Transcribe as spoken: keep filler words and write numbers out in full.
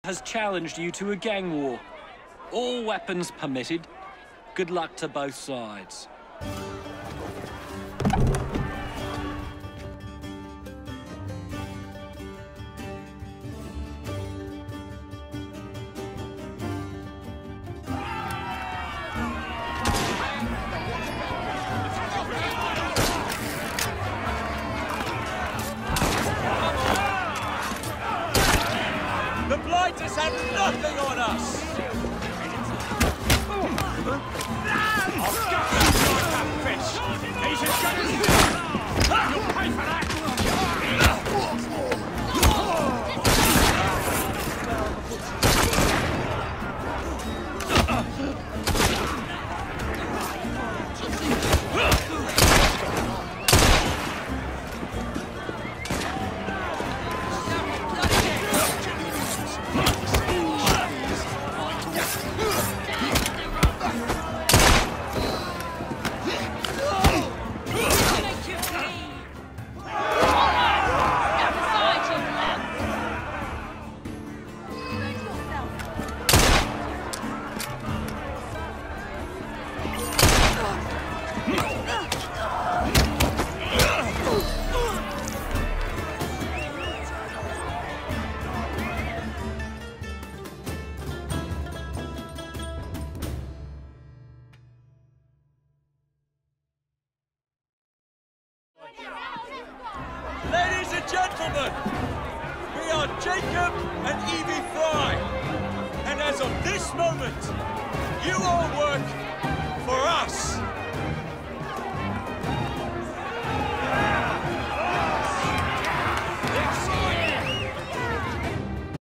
has challenged you to a gang war. All weapons permitted. Good luck to both sides. The Blighters have nothing on us! I'll gut you like that fish! He's a You'll pay for that! Ladies and gentlemen, we are Jacob and Evie Fry, and as of this moment, you all work for us.